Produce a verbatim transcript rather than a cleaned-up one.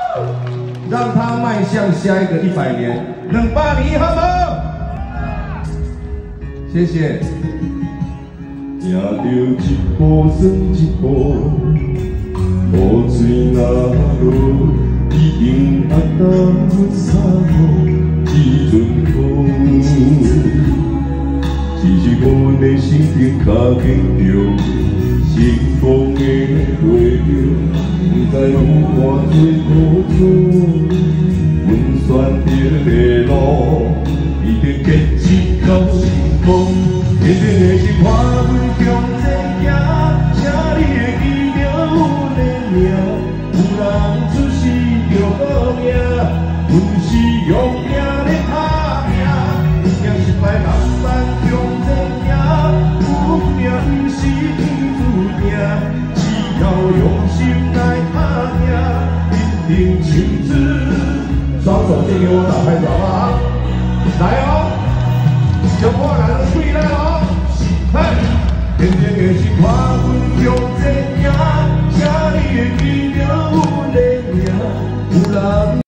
让他迈向下一个一百年，两百年，好不好？谢谢。 行着一步算一步，雨水若落，一定阿当伞雨只阵风。只是阮的心顶较紧张，幸福的地标，不知有偌多苦楚。阮选择的路，一定结一到成功。天顶的心看阮向前行，请你会记着阮的名。有人出世着好命，阮是用命在打拼，有命失败慢慢向前行，有命毋是天注定，只要用心来打拼，一定唱出。 双手借给我，打开掌。